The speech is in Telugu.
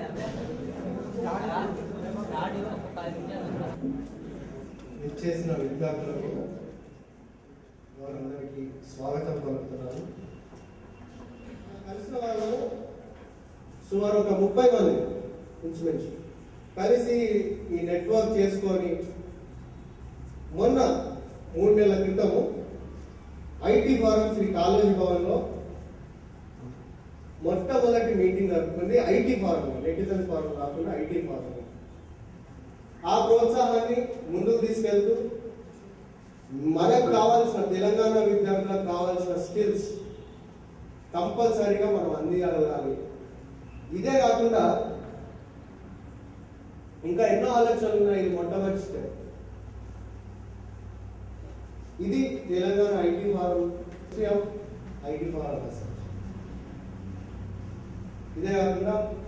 ఇచ్చేసిన విద్యార్థులకు వారందరికీ స్వాగతం పలుకుతున్నాను. కలిసిన వాళ్ళు సుమారు ఒక 30 మంది ఇంచుమించు కలిసి ఈ నెట్వర్క్ చేసుకొని మొన్న 3 నెలల క్రితము ఐటీ ఫారం శ్రీ కాలేజీ భవన్లో మొట్టమొదటి మీటింగ్ జరుగుతుంది. ఐటీ ఫారం, నెటిజన్ ఫారం కాకుండా ఐటీ ఫారం. ఆ ప్రోత్సాహాన్ని ముందుకు తీసుకెళ్తూ మనకు కావాల్సిన తెలంగాణ విద్యార్థులకు కావాల్సిన స్కిల్స్ కంపల్సరీగా మనం అందించగలగాలి. ఇదే కాకుండా ఇంకా ఎన్నో ఆలోచనలు ఉన్నాయి. ఇది మొట్టమొదటి స్టెప్. ఇది Telangana IT forum, IT forum. ఇదే కాకుండా